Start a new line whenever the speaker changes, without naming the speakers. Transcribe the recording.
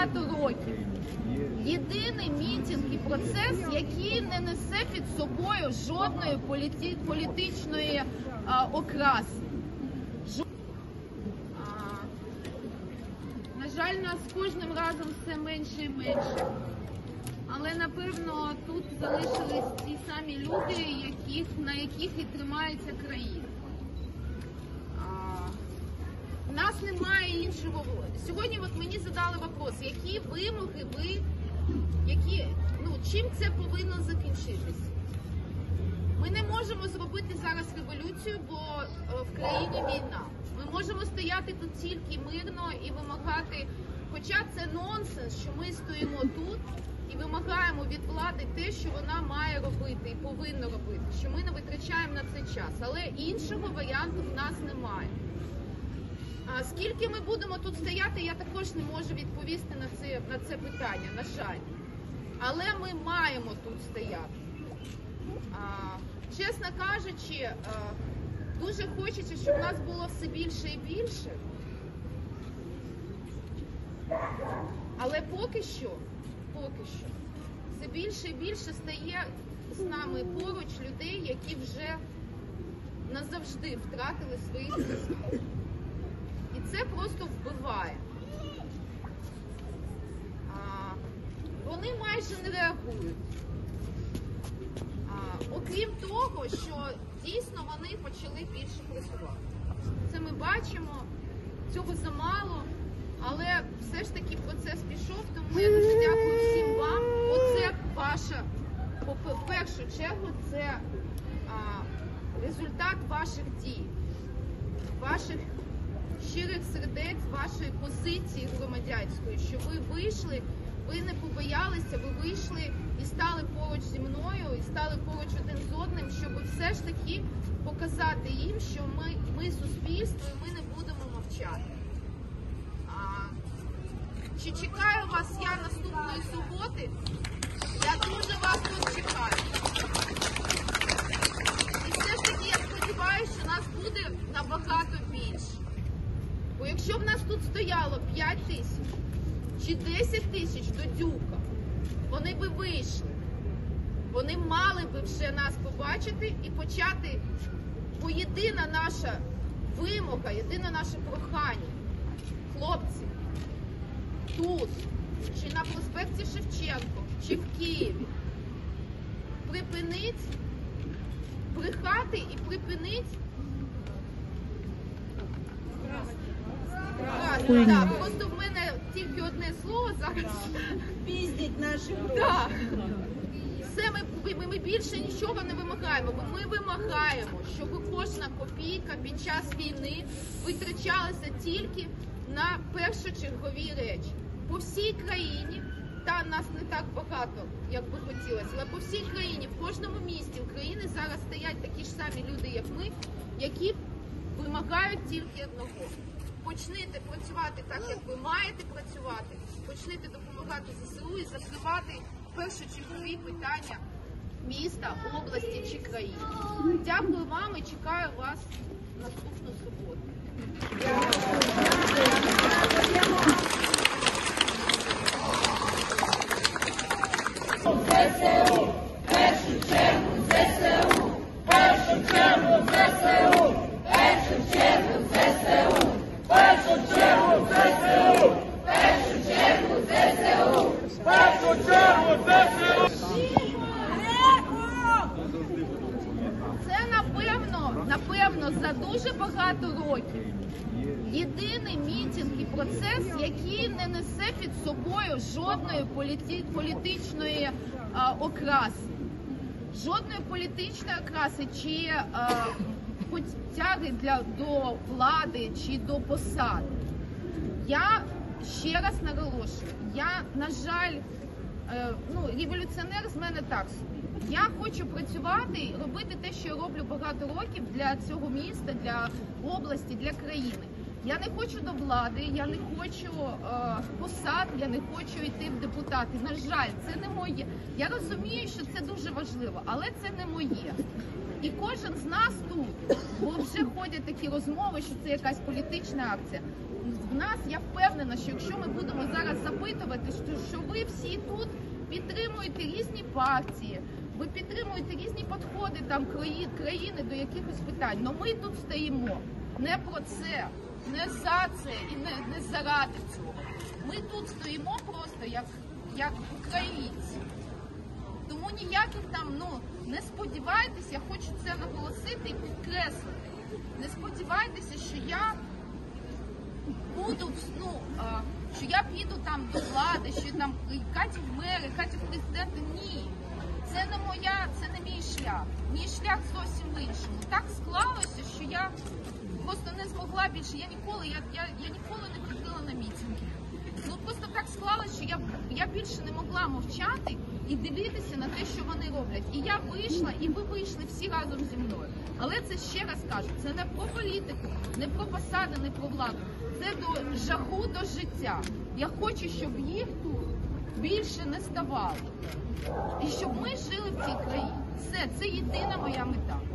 багато років. Єдиний мітинг і процес, який не несе під собою жодної політичної окраси. На жаль, нас кожним разом все менше і менше. Але, напевно, тут залишились ті самі люди, на яких і тримається країна. У нас немає іншого. Сьогодні мені задали вопрос, які вимоги ви, чим це повинно закінчитися? Ми не можемо зробити зараз революцію, бо в країні війна. Ми можемо стояти тут тільки мирно і вимагати, хоча це нонсенс, що ми стоїмо тут і вимагаємо від влади те, що вона має робити і повинна робити, що ми не витрачаємо на це час. Але іншого варіанту в нас немає. А скільки ми будемо тут стояти, я також не можу відповісти на це питання, на жаль. Але ми маємо тут стояти. Чесно кажучи, дуже хочеться, щоб нас було все більше і більше. Але поки що, все більше і більше стає з нами поруч людей, які вже назавжди втратили своїх близьких. І це просто вбиває. Вони майже не реагують. Окрім того, що дійсно вони почали більше працювати. Це ми бачимо, цього замало, але все ж таки процес пішов, тому я дуже дякую всім вам. Оце ваша, в першу чергу, це результат ваших дій, ваших щирих сердець, вашої позиції громадянської, що ви вийшли, ви не побоялися, ви вийшли і стали поруч зі мною, і стали поруч один з одним, щоб все ж таки показати їм, що ми суспільство і ми не будемо мовчати. Чи чекаю вас я наступної суботи? Я дуже вас тут чекаю. І все ж таки я сподіваюся, що нас буде набагато більше. Бо якщо б нас тут стояло 5 тисяч чи 10 тисяч до Дюка, вони би вийшли. Вони мали би вже нас побачити і почати, бо єдина наша вимога, єдине наше прохання, хлопці, тут, чи на проспекті Шевченко, чи в Києві, припиніть брехати і припиніть так, просто в мене тільки одне слово зараз.
Піздять наші гроші.
Так. Все, ми більше нічого не вимагаємо, бо ми вимагаємо, щоб кожна копійка під час війни витрачалася тільки на першочергові речі. По всій країні, та нас не так багато, як би хотілося, але по всій країні, в кожному місті України зараз стоять такі ж самі люди, як ми, які вимагають тільки одного. Почніть працювати так, як ви маєте працювати, почніть допомагати ЗСУ і закривати першочергові питання міста, області чи країни. Дякую вам і чекаю вас наступну суботу.
ЗСУ! Першу чергу ЗСУ! Першу чергу ЗСУ! Першу чергу ЗСУ! Першу чергу ЗСУ! Першу чергу ЗСУ! Першу чергу ЗСУ!
Це напевно, за дуже багато років єдиний мітинг і процес, який не несе під собою жодної політичної окраси. Жодної політичної окраси чи потяги до влади чи до посад. Я ще раз наголошую, я, на жаль, революціонер з мене так собі. Я хочу працювати і робити те, що я роблю багато років для цього міста, для області, для країни. Я не хочу до влади, я не хочу посад, я не хочу йти в депутати. На жаль, це не моє. Я розумію, що це дуже важливо, але це не моє. І кожен з нас тут, бо вже ходять такі розмови, що це якась політична акція. в нас, я впевнена, що якщо ми будемо зараз запитувати, що ви всі тут підтримуєте різні партії, ви підтримуєте різні підходи там країни до якихось питань, але ми тут стоїмо не про це, не за це і не заради цього. Ми тут стоїмо просто як українці. Тому ніяких там, не сподівайтеся, я хочу це наголосити і підкреслити. Не сподівайтеся, що я буду, що я піду там до влади, що там Катю в мери, Катю в президенти. Ні. Це не мій шлях. Мій шлях зовсім в іншому. Так склалося, що я просто не змогла більше. Я ніколи не ходила на мітинги. Просто так склалося, що я більше не могла мовчати і дивитися на те, що вони роблять. І я вийшла, і ви вийшли всі разом зі мною. Але це, ще раз кажу, це не про політику, не про посади, не про владу. Це до жаху до життя. Я хочу, щоб їх тут більше не ставало. І щоб ми жили в цій країні. Це єдина моя мета.